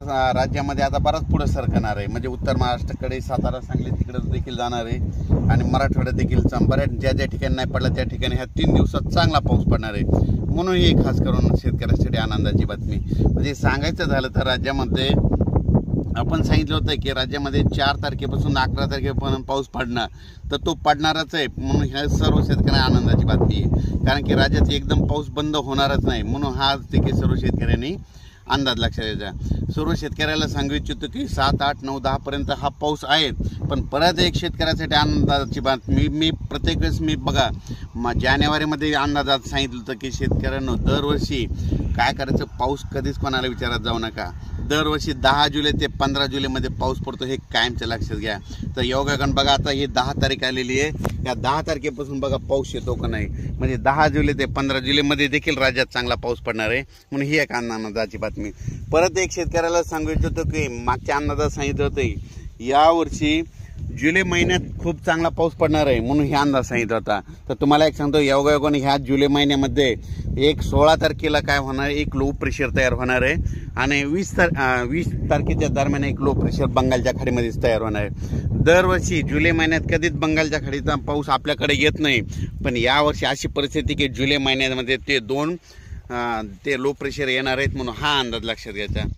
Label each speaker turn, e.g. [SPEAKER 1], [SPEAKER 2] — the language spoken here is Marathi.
[SPEAKER 1] राज्यामध्ये आता बराच पुढे सरकणार आहे, म्हणजे उत्तर महाराष्ट्राकडे सातारा सांगली तिकडे देखील जाणार आहे आणि मराठवाड्यात देखील बऱ्याच ज्या ज्या ठिकाणी नाही पडला त्या ठिकाणी ह्या 3 दिवसात चांगला पाऊस पडणार आहे। म्हणून ही खास करून शेतकऱ्यांसाठी आनंदाची बातमी। म्हणजे सांगायचं झालं तर राज्यामध्ये आपण सांगितलं होतं की राज्यामध्ये 4 तारखेपासून 11 तारखेपर्यंत पाऊस पडणार, तर तो पडणारच आहे। म्हणून ह्या सर्व शेतकऱ्यांना आनंदाची बातमी आहे, कारण की राज्यात एकदम पाऊस बंद होणारच नाही। म्हणून हा देखील सर्व शेतकऱ्यांनी अंदाज लक्षात द्यायचा। सर्व शेतकऱ्याला सांगू इच्छितो की 7, 8, 9, 10 पर्यंत हा पाऊस आहे, पण परत एक शेतकऱ्यासाठी आनंदाची बातमी मी प्रत्येक वेळेस बघा जानेवारीमध्ये अंदाजात सांगितलं होतं की शेतकऱ्यांना दरवर्षी काय करायचं, पाऊस कधीच कोणाला विचारात जाऊ नका। दरवर्षी 10 जुलै ते 15 जुलैमध्ये पाऊस पडतो, हे कायमचं लक्षात घ्या। तर योगायोगाने बघा आता ही 10 तारीख आलेली आहे, या 10 तारखेपासून बघा पाऊस येतो का नाही। म्हणजे 10 जुलै ते 15 जुलैमध्ये देखील राज्यात चांगला पाऊस पडणार आहे, म्हणून ही एक आनंदाची बातमी। परत एक शेतकऱ्याला सांगू इच्छितो की मागच्या अंदाजात सांगितलं होतं यावर्षी जुलै महिन्यात खूप चांगला पाऊस पडणार आहे, म्हणून हे अंदाज सांगितला होता। तर तुम्हाला एक सांगतो योगायोगाने ह्या जुलै महिन्यामध्ये 16 तारखेला काय होणार आहे, एक लो प्रेशर तयार होणार आहे आणि 20 तारखेच्या दरम्यान एक लो प्रेशर बंगालच्या खाडीमध्ये तयार होणार आहे। दरवर्षी जुलै महिन्यात कधीच बंगालच्या खाडीचा पाऊस आपल्याकडे येत नाही, पण यावर्षी अशी परिस्थिती की जुलै महिन्यामध्ये ते लो प्रेशर येणार आहेत, म्हणून हा अंदाज लक्षात घ्यायचा।